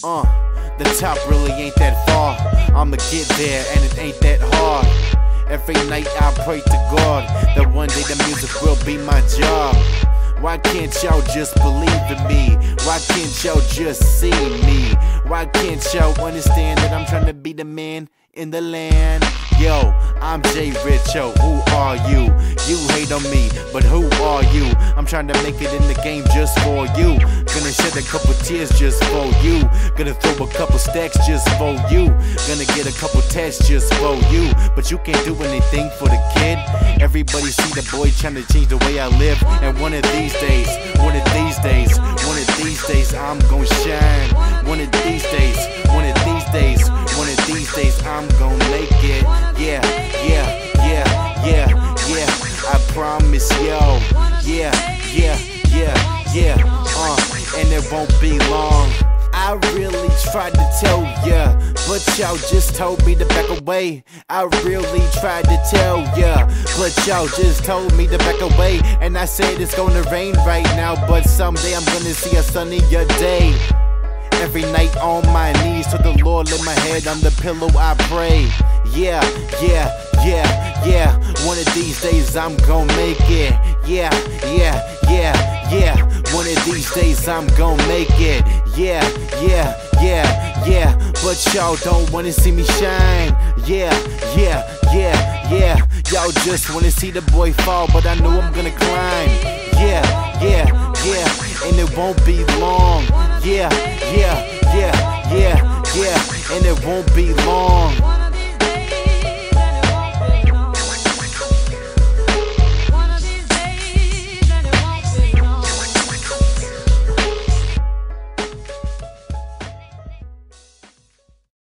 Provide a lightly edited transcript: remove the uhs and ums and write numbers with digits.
The top really ain't that far. I'ma get there and it ain't that hard. Every night I pray to God that one day the music will be my job. Why can't y'all just believe in me? Why can't y'all just see me? Why can't y'all understand that I'm trying to be the man in the land? Yo, I'm Jay Richo, who are you? You hate on me, but who are you? I'm trying to make it in the game just for you. Gonna shed a couple tears just for you. Gonna throw a couple stacks just for you. Gonna get a couple tests just for you. But you can't do anything for the kid. Everybody see the boy trying to change the way I live. And one of these days, one of these days, one of these days I'm gonna shine. One of these days, one of these days, one of these days I'm gonna make it. Yeah, yeah, yeah, yeah, yeah, I promise, yo. Yeah, yeah, yeah, yeah, and it won't be long. I really tried to tell ya, but y'all just told me to back away. I really tried to tell ya, but y'all just told me to back away. And I said it's gonna rain right now, but someday I'm gonna see a sunnier day. Every night on my knees to the Lord, lay my head on the pillow, I pray. Yeah, yeah, yeah, yeah, one of these days I'm gonna make it. Yeah, yeah, yeah, yeah, one of these days I'm gonna make it. Yeah, yeah, yeah, yeah, but y'all don't wanna see me shine. Yeah, yeah, yeah, yeah, y'all just wanna see the boy fall, but I know I'm gonna climb. Yeah, yeah, yeah, and it won't be long. Yeah, yeah, yeah, yeah, yeah, and it won't be long.